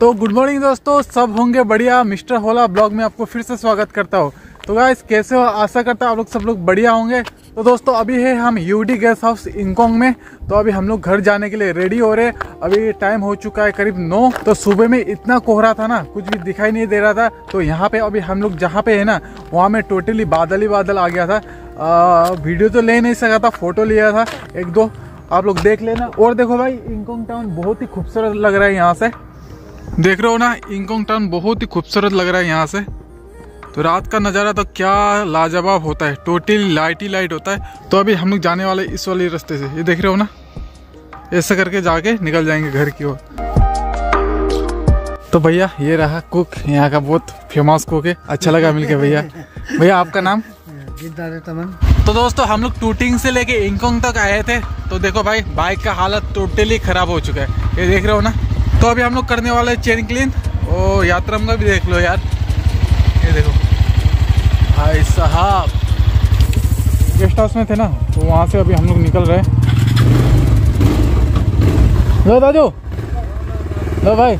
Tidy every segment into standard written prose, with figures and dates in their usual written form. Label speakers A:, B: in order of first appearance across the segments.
A: तो good morning दोस्तों, सब होंगे बढ़िया। मिस्टर होला ब्लॉग में आपको फिर से स्वागत करता हूँ। तो गाइस कैसे हो, आशा करता हूँ आप लोग सब लोग बढ़िया होंगे। तो दोस्तों अभी है हम यूडी गेस्ट हाउस इंकोंग में। तो अभी हम लोग घर जाने के लिए रेडी हो रहे हैं। अभी टाइम हो चुका है करीब 9। तो सुबह में इतना कोहरा था ना, कुछ भी दिखाई नहीं दे रहा था। तो यहाँ पे अभी हम लोग जहाँ पे है ना, वहाँ में टोटली बादल ही बादल आ गया था। वीडियो तो ले नहीं सका था, फोटो लिया था एक दो, आप लोग देख लेना। और देखो भाई, इंकोंग टाउन बहुत ही खूबसूरत लग रहा है यहाँ से। देख रहे हो ना, इंकोंग टाउन बहुत ही खूबसूरत लग रहा है यहाँ से। तो रात का नज़ारा तो क्या लाजवाब होता है, टोटली लाइट ही लाइट होता है। तो अभी हम लोग जाने वाले इस वाले रास्ते से, ये देख रहे हो ना, ऐसे करके जाके निकल जाएंगे घर की ओर। तो भैया ये रहा कुक, यहाँ का बहुत फेमस कुक है। अच्छा लगा मिलके भैया। भैया आपका नाम? तो दोस्तों हम लोग टूटिंग से लेके इंकोंग तक आए थे। तो देखो भाई, बाइक का हालत टोटली खराब हो चुका है, ये देख रहे हो ना। तो अभी हम लोग करने वाले चेन क्लीन। ओ यात्राम का भी देख लो यार, ये देखो भाई साहब। गेस्ट हाउस में थे ना, तो वहाँ से अभी हम लोग निकल रहे हैं। लो दाजू, लो भाई।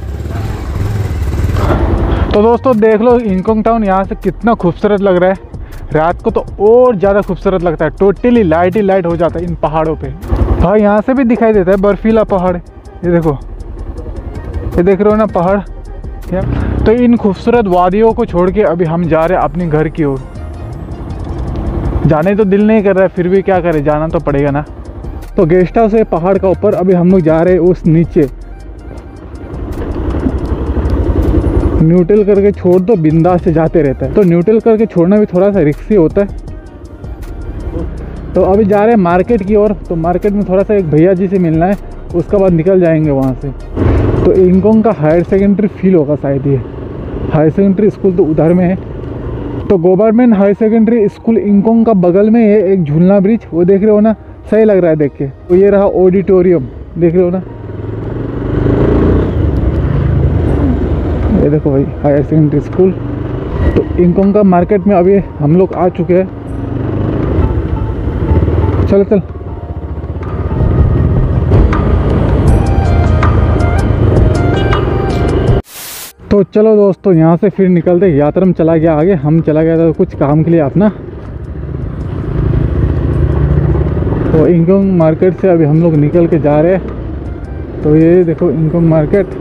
A: तो दोस्तों देख लो, इंकोंग टाउन यहाँ से कितना खूबसूरत लग रहा है। रात को तो और ज़्यादा खूबसूरत लगता है, टोटली लाइट ही लाइट हो जाता है इन पहाड़ों पे। भाई यहाँ से भी दिखाई देता है बर्फीला पहाड़, ये देखो, ये देख रहे हो ना पहाड़। तो इन खूबसूरत वादियों को छोड़ के अभी हम जा रहे हैं अपने घर की ओर। जाने तो दिल नहीं कर रहा है, फिर भी क्या करें, जाना तो पड़ेगा ना। तो गेस्ट हाउस है पहाड़ का ऊपर, अभी हम लोग जा रहे हैं उस नीचे। न्यूट्रल करके छोड़ दो, बिंदास से जाते रहता है। तो न्यूट्रल करके छोड़ना भी थोड़ा सा रिस्की होता है। तो अभी जा रहे हैं मार्केट की ओर। तो मार्केट में थोड़ा सा एक भैया जी से मिलना है, उसके बाद निकल जाएंगे वहाँ से। तो इंकोंग का हायर सेकेंडरी फील होगा शायद, ये हायर सेकेंडरी स्कूल तो उधर में है। तो government higher secondary school Inkong का बगल में है एक झूलना ब्रिज, वो देख रहे हो ना, सही लग रहा है देख के। तो ये रहा ऑडिटोरियम, देख रहे हो ना, ये देखो भाई हायर सेकेंडरी स्कूल। तो इंकोंग का मार्केट में अभी हम लोग आ चुके हैं। चलो चल। तो चलो दोस्तों, यहाँ से फिर निकलते। यात्राम चला गया आगे, हम चला गया था कुछ काम के लिए अपना। तो इंकोंग मार्केट से अभी हम लोग निकल के जा रहे हैं। तो ये देखो इंकोंग मार्केट।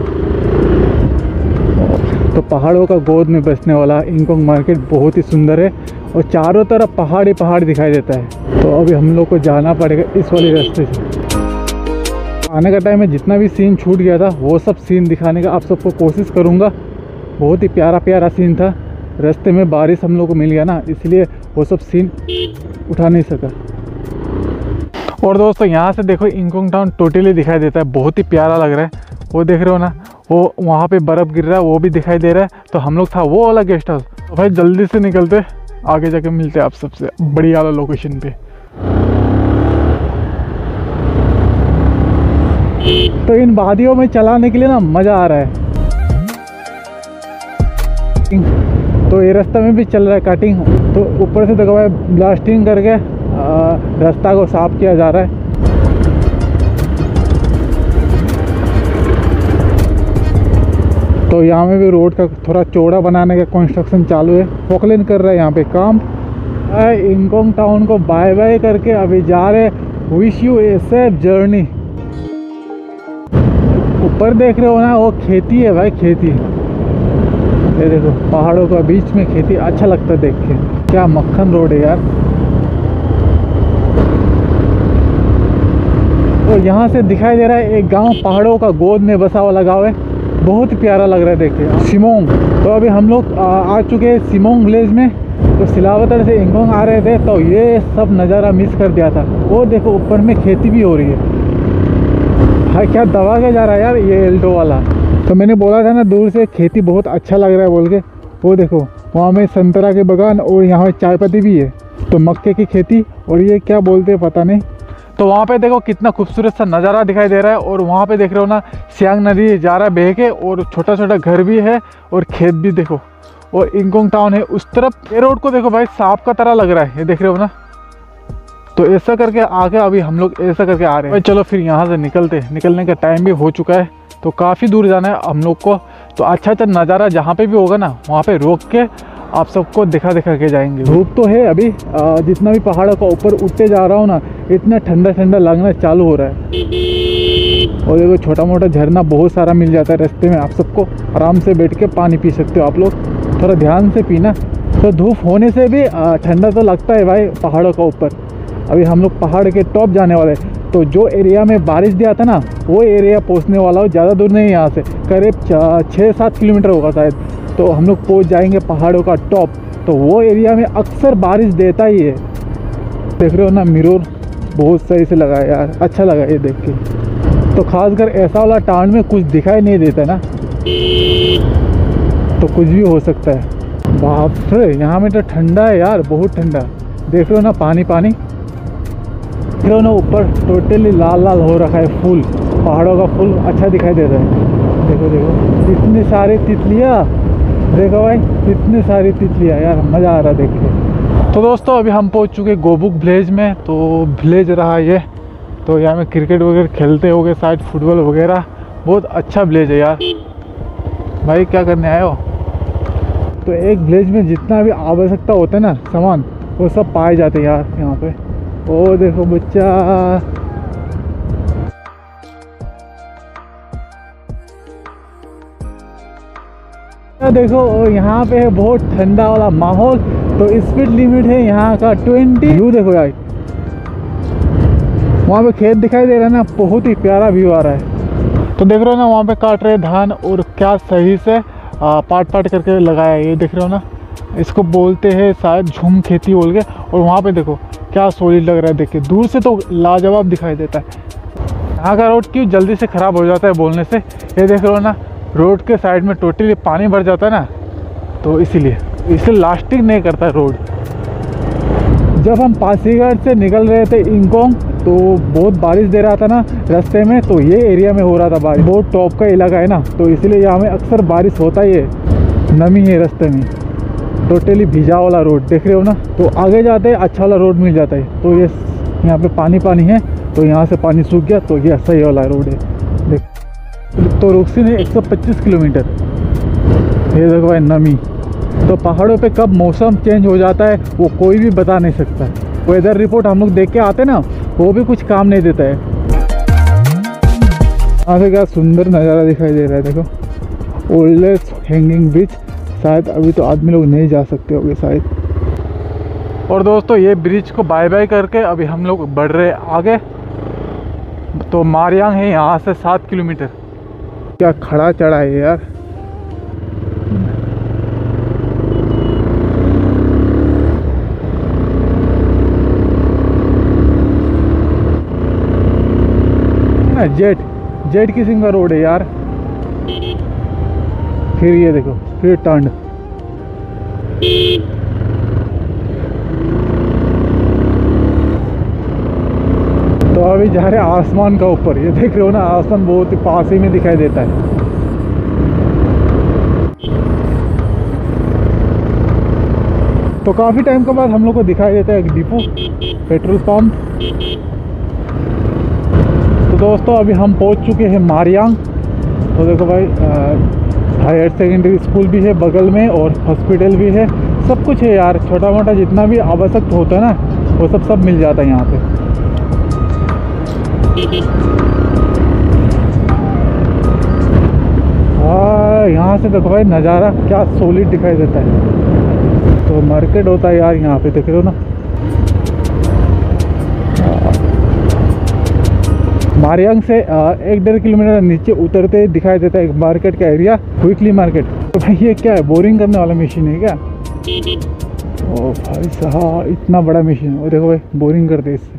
A: तो पहाड़ों का गोद में बसने वाला इंकोंग मार्केट बहुत ही सुंदर है, और चारों तरफ पहाड़ ही पहाड़ दिखाई देता है। तो अभी हम लोग को जाना पड़ेगा इस वाले रास्ते से। आने का टाइम में जितना भी सीन छूट गया था, वो सब सीन दिखाने का आप सबको कोशिश करूँगा। बहुत ही प्यारा प्यारा सीन था। रास्ते में बारिश हम लोग को मिल गया ना, इसलिए वो सब सीन उठा नहीं सका। और दोस्तों यहाँ से देखो, इंकोंग टाउन टोटली दिखाई देता है, बहुत ही प्यारा लग रहा है। वो देख रहे हो ना, वो वहाँ पे बर्फ़ गिर रहा है, वो भी दिखाई दे रहा है। तो हम लोग था वो वाला गेस्ट हाउस। तो भाई जल्दी से निकलते, आगे जाके मिलते हैं आप सबसे बढ़िया वाला लोकेशन पे। तो इन वादियों में चलाने के लिए ना मज़ा आ रहा है। तो ये रास्ता में भी चल रहा है कटिंग। तो ऊपर से देखो भाई, ब्लास्टिंग करके रास्ता को साफ किया जा रहा है। तो यहाँ में भी रोड का थोड़ा चौड़ा बनाने का कंस्ट्रक्शन चालू है। पोकलेन कर रहा है यहाँ पे काम। इंकोंग टाउन को बाय बाय करके अभी जा रहे। Wish you a safe journey. ऊपर देख रहे हो ना, वो खेती है भाई, खेती। ये देखो पहाड़ों का बीच में खेती, अच्छा लगता है देख के। क्या मक्खन रोड है यार। तो यहाँ से दिखाई दे रहा है एक गांव, पहाड़ों का गोद में बसा हुआ गाँव है, बहुत प्यारा लग रहा है देख के, सिमोंग। तो अभी हम लोग आ चुके हैं सिमोंग विलेज में। तो सिलावतर से इंकोंग आ रहे थे, तो ये सब नज़ारा मिस कर दिया था। वो देखो ऊपर में खेती भी हो रही है। हाँ क्या दबा के जा रहा है यार ये एल्टो वाला। तो मैंने बोला था ना, दूर से खेती बहुत अच्छा लग रहा है बोल के। वो देखो वहाँ में संतरा के बागान, और यहाँ चाय पत्ती भी है। तो मक्के की खेती, और ये क्या बोलते हैं पता नहीं। तो वहाँ पे देखो कितना खूबसूरत सा नज़ारा दिखाई दे रहा है। और वहाँ पे देख रहे हो ना, सियांग नदी जा रहा है बह के, और छोटा छोटा घर भी है, और खेत भी देखो, और इंकोंग टाउन है उस तरफ। ये रोड को देखो भाई, सांप का तरह लग रहा है, ये देख रहे हो ना। तो ऐसा करके आगे अभी हम लोग ऐसा करके आ रहे हैं। चलो फिर यहाँ से निकलने का टाइम भी हो चुका है। तो काफ़ी दूर जाना है हम लोग को। तो अच्छा नज़ारा जहाँ पे भी होगा ना वहाँ पे रोक के आप सबको दिखा के जाएंगे। धूप तो है अभी, जितना भी पहाड़ों का ऊपर उठते जा रहा हूँ ना इतना ठंडा ठंडा लगना चालू हो रहा है। और देखो छोटा मोटा झरना बहुत सारा मिल जाता है रास्ते में, आप सबको आराम से बैठ के पानी पी सकते हो आप लोग, थोड़ा ध्यान से पीना। तो धूप होने से भी ठंडा तो लगता है भाई पहाड़ों का ऊपर। अभी हम लोग पहाड़ के टॉप जाने वाले हैं, तो जो एरिया में बारिश दिया था ना वो एरिया पहुंचने वाला हो, ज़्यादा दूर नहीं है यहाँ से, करीब 6-7 किलोमीटर होगा शायद। तो हम लोग पहुँच जाएंगे पहाड़ों का टॉप। तो वो एरिया में अक्सर बारिश देता ही है। देख रहे हो ना मिरर बहुत सही से लगा है यार, अच्छा लगा ये देख के। तो खासकर ऐसा वाला टाउन में कुछ दिखाई नहीं देता ना, तो कुछ भी हो सकता है। बाप रे यहाँ में तो ठंडा है यार, बहुत ठंडा। देख रहे हो ना पानी देख रहे हो ना ऊपर टोटली लाल लाल हो रखा है फूल, पहाड़ों का फूल अच्छा दिखाई दे रहा है। देखो देखो इतनी सारी तितलियाँ, देखो भाई इतनी सारी तितलियाँ यार, मज़ा आ रहा देख के। तो दोस्तों अभी हम पहुंच चुके गोबुक विलेज में। तो विलेज रहा ये, तो यहाँ में क्रिकेट वगैरह खेलते होंगे शायद, फुटबॉल वगैरह। बहुत अच्छा विलेज है यार। भाई क्या करने आए हो? तो एक विलेज में जितना भी आवश्यकता होता है ना सामान, वो सब पाए जाते हैं यार यहाँ पे। ओ देखो बच्चा, देखो यहाँ पे है बहुत ठंडा वाला माहौल। तो स्पीड लिमिट है यहाँ का 20। व्यू देखो यार, वहाँ पे खेत दिखाई दे रहा है ना, बहुत ही प्यारा व्यू आ रहा है। तो देख रहे हो ना वहाँ पे काट रहे धान, और क्या सही से पाट करके लगाया है। ये देख रहे हो ना, इसको बोलते हैं शायद झूम खेती बोल के। और वहाँ पे देखो क्या सॉलिड लग रहा है, देख के दूर से तो लाजवाब दिखाई देता है। यहाँ का रोड क्यों जल्दी से ख़राब हो जाता है बोलने से, ये देख रहे हो ना रोड के साइड में टोटली पानी भर जाता है ना, तो इसीलिए इसे लास्टिंग नहीं करता रोड। जब हम पासीघाट से निकल रहे थे इंकोंग, तो बहुत बारिश दे रहा था ना रास्ते में, तो ये एरिया में हो रहा था बारिश। बहुत टॉप का इलाका है ना, तो इसलिए यहाँ में अक्सर बारिश होता ही है। नमी है रास्ते में, टोटली भिजा वाला रोड देख रहे हो ना। तो आगे जाते अच्छा वाला रोड मिल जाता है। तो ये यहाँ पे पानी है, तो यहाँ से पानी सूख गया, तो ये सही वाला रोड है। देख तो रुकसी ने 125 किलोमीटर। ये देखो भाई नमी। तो पहाड़ों पे कब मौसम चेंज हो जाता है वो कोई भी बता नहीं सकता। वेदर रिपोर्ट हम लोग देख के आते ना, वो भी कुछ काम नहीं देता है। यहाँ से क्या सुंदर नज़ारा दिखाई दे रहा है, देखो ओल्डेस्ट हैंगिंग ब्रिज। शायद अभी तो आदमी लोग नहीं जा सकते होंगे शायद। और दोस्तों ये ब्रिज को बाय बाय करके अभी हम लोग बढ़ रहे आगे। तो मारियांग है यहाँ से 7 किलोमीटर। क्या खड़ा चढ़ा है यार। जेट किसिंग का रोड है यार। फिर ये देखो फिर टर्न। तो अभी जा रहे आसमान का ऊपर। ये देख रहे हो ना आसमान बहुत ही पास ही में दिखाई देता है। तो काफ़ी टाइम के बाद हम लोग को दिखाई देता है एक डिपो, पेट्रोल पंप। तो दोस्तों अभी हम पहुंच चुके हैं मारियांग। तो देखो भाई हायर सेकेंडरी स्कूल भी है बगल में, और हॉस्पिटल भी है, सब कुछ है यार। छोटा मोटा जितना भी आवश्यक होता है ना वो सब मिल जाता है यहाँ पे। यहाँ से देखो भाई नज़ारा क्या सॉलिड दिखाई देता है। तो मार्केट होता है यार यहाँ पे, देख रहे हो ना। मारियांग से 1-1.5 किलोमीटर नीचे उतरते दिखाई देता है एक मार्केट का एरिया, क्विकली मार्केट। तो भाई ये क्या है, बोरिंग करने वाला मशीन है क्या? ओ भाई साहब इतना बड़ा मशीन है। और देखो भाई बोरिंग करते इससे।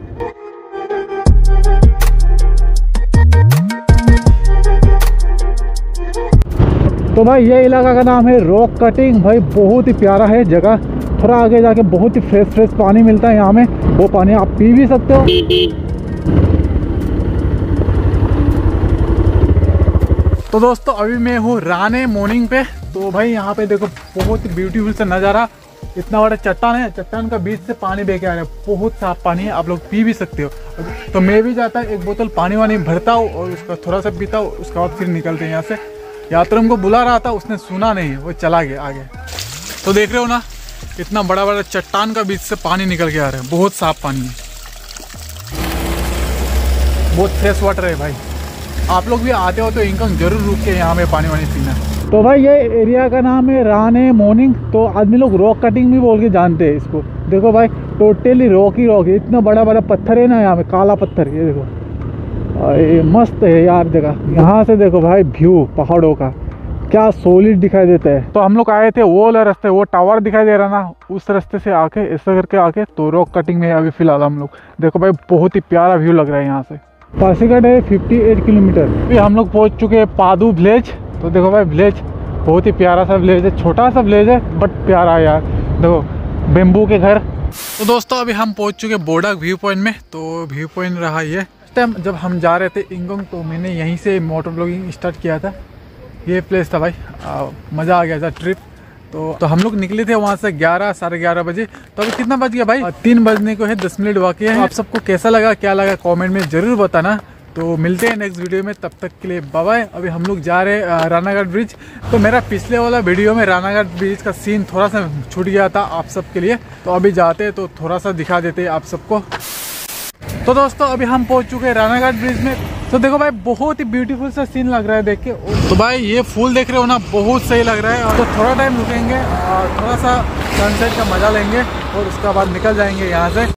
A: तो भाई ये इलाका का नाम है रॉक कटिंग। भाई बहुत ही प्यारा है जगह। थोड़ा आगे जाके बहुत ही फ्रेश पानी मिलता है यहाँ में, वो पानी आप पी भी सकते हो। तो दोस्तों अभी मैं हूँ राने मॉर्निंग पे। तो भाई यहाँ पे देखो बहुत ही ब्यूटीफुल सा नज़ारा, इतना बड़ा चट्टान है, चट्टान का बीच से पानी बह के आ रहा है, बहुत साफ पानी है, आप लोग पी भी सकते हो। तो मैं भी जाता एक बोतल पानी वानी भरता हूँ और उसका थोड़ा सा पीता हूँ, उसके बाद फिर निकलते हैं यहाँ से। यात्री हमको बुला रहा था, उसने सुना नहीं, वो चला गया आगे। तो देख रहे हो ना, इतना बड़ा बड़ा चट्टान का बीच से पानी निकल के आ रहा है, बहुत साफ पानी है, बहुत फ्रेश वाटर है भाई। आप लोग भी आते हो तो इंकॉंग जरूर रुक के यहाँ में पानी वानी पीना। तो भाई ये एरिया का नाम है राने मोर्निंग। तो आदमी लोग रॉक कटिंग भी बोल के जानते हैं इसको। देखो भाई टोटली रॉक ही रॉक है, इतना बड़ा बड़ा पत्थर है ना यहाँ में, काला पत्थर। ये देखो ये मस्त है यार जगह। यहाँ से देखो भाई व्यू पहाड़ों का क्या सॉलिड दिखाई देता है। तो हम लोग आए थे वो वाला रास्ते, वो टावर दिखाई दे रहा ना, उस रास्ते से आके ऐसा करके आके तो रॉक कटिंग में अभी फिलहाल हम लोग। देखो भाई बहुत ही प्यारा व्यू लग रहा है यहाँ से। पासीघाट है 58 किलोमीटर। अभी हम लोग पहुँच चुके हैं पादू विलेज। तो देखो भाई विलेज बहुत ही प्यारा सा विलेज है, छोटा सा विलेज है बट प्यारा है यार। देखो बेम्बू के घर। तो दोस्तों अभी हम पहुँच चुके बोडक व्यू पॉइंट में। तो व्यू पॉइंट रहा ये। इस टाइम जब हम जा रहे थे इंगोंग तो मैंने यहीं से मोटर ब्लॉगिंग स्टार्ट किया था। ये प्लेस था भाई, मज़ा आ गया था ट्रिप। तो हम लोग निकले थे वहाँ से 11 साढ़े 11 बजे। तो अभी कितना बज गया भाई? 3 बजने को है, 10 मिनट बाकी है। आप सबको कैसा लगा क्या लगा कमेंट में ज़रूर बताना। तो मिलते हैं नेक्स्ट वीडियो में, तब तक के लिए बाय बाय। अभी हम लोग जा रहे हैं रानाघाट ब्रिज। तो मेरा पिछले वाला वीडियो में रानाघाट ब्रिज का सीन थोड़ा सा छूट गया था आप सबके लिए, तो अभी जाते हैं तो थोड़ा सा दिखा देते हैं आप सबको। तो दोस्तों अभी हम पहुंच चुके हैं रानाघाट ब्रिज में। तो देखो भाई बहुत ही ब्यूटीफुल सा सीन लग रहा है देख के। तो भाई ये फूल देख रहे हो ना, बहुत सही लग रहा है। और तो थोड़ा टाइम रुकेंगे और थोड़ा सा सनसेट का मजा लेंगे और उसके बाद निकल जाएंगे यहाँ से।